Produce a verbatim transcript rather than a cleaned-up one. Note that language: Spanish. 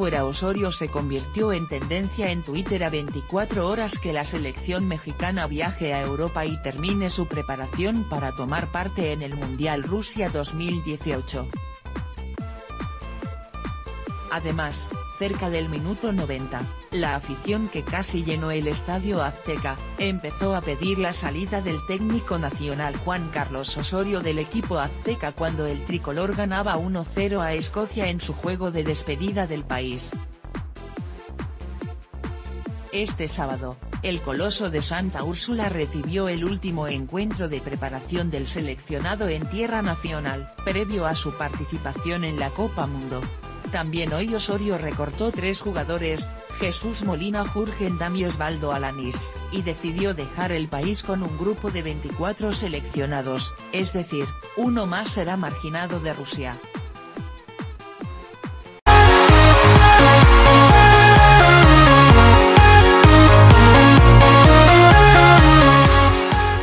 fuera Osorio se convirtió en tendencia en Twitter a veinticuatro horas que la selección mexicana viaje a Europa y termine su preparación para tomar parte en el Mundial Rusia dos mil dieciocho. Además, cerca del minuto noventa, la afición que casi llenó el Estadio Azteca, empezó a pedir la salida del técnico nacional Juan Carlos Osorio del equipo azteca cuando el tricolor ganaba uno cero a Escocia en su juego de despedida del país. Este sábado, el Coloso de Santa Úrsula recibió el último encuentro de preparación del seleccionado en tierra nacional, previo a su participación en la Copa Mundo. También hoy Osorio recortó tres jugadores, Jesús Molina, Jürgen Damm y Osvaldo Alanís, y decidió dejar el país con un grupo de veinticuatro seleccionados, es decir, uno más será marginado de Rusia.